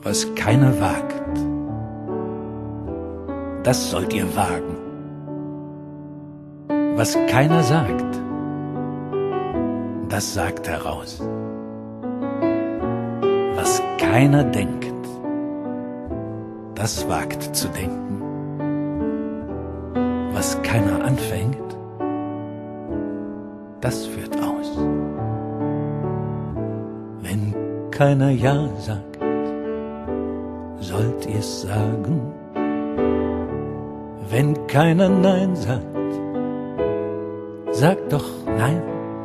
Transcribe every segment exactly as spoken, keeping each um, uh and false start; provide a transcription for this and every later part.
Was keiner wagt, das sollt ihr wagen. Was keiner sagt, das sagt heraus. Was keiner denkt, das wagt zu denken. Was keiner anfängt, das führt aus. Wenn keiner Ja sagt, sollt ihr's sagen. Wenn keiner Nein sagt, sagt doch Nein.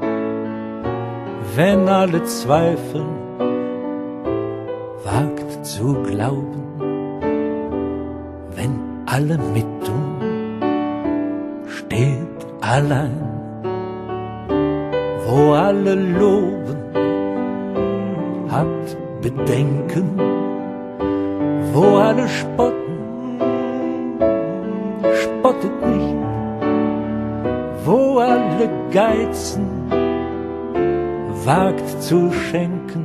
Wenn alle zweifeln, wagt zu glauben. Wenn alle mittun, steht allein. Wo alle loben, habt Bedenken. Wo alle spotten, spottet nicht. Wo alle geizen, wagt zu schenken.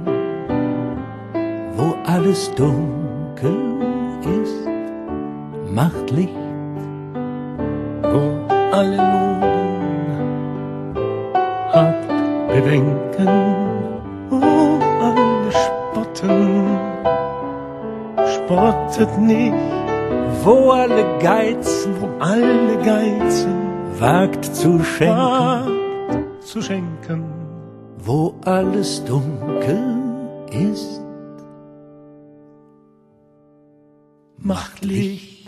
Wo alles dunkel ist, macht Licht. Wo alle loben, habt Bedenken. Wo alle spotten, spottet nicht. Wo alle geizen, Wo alle geizen, wagt zu schenken. wagt zu schenken. Wo alles dunkel ist, Macht Licht.